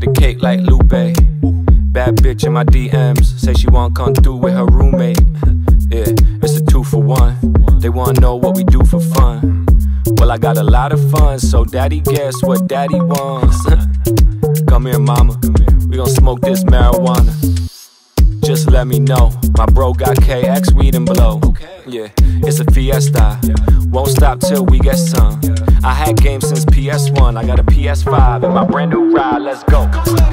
the cake like Lupe. Bad bitch in my DMs, say she want come through with her roommate. Yeah, it's a 2 for 1. They wanna know what we do for fun. Well, I got a lot of fun, so daddy guess what daddy wants. Come here, mama, we gon' smoke this marijuana. Just let me know, my bro got KX weed and blow. Yeah, it's a fiesta, won't stop till we get some. I had games since PS1, I got a PS5 and my brand new ride, let's go.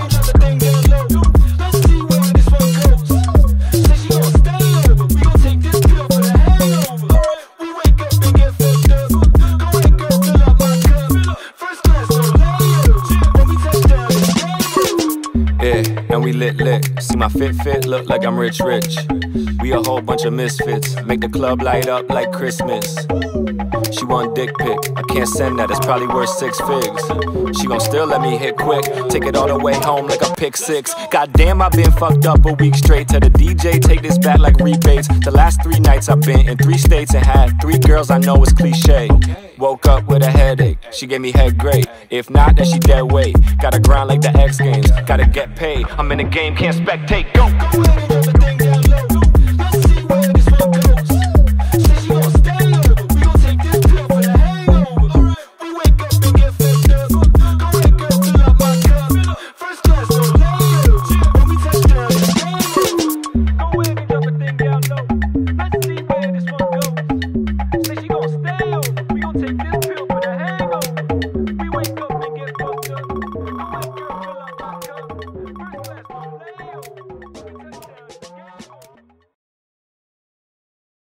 Yeah, and we lit. See my fit, look like I'm rich. We a whole bunch of misfits, make the club light up like Christmas. She want dick pic, I can't send that, it's probably worth 6 figs. She gon' still let me hit quick, take it all the way home like a pick 6. Goddamn, I've been fucked up a week straight. Tell the DJ take this back like rebates. The last 3 nights I've been in 3 states and had 3 girls, I know it's cliche. Woke up with a headache, she gave me head great. If not, then she dead weight. Gotta grind like the X Games, gotta get paid. I'm in the game, can't spectate, go!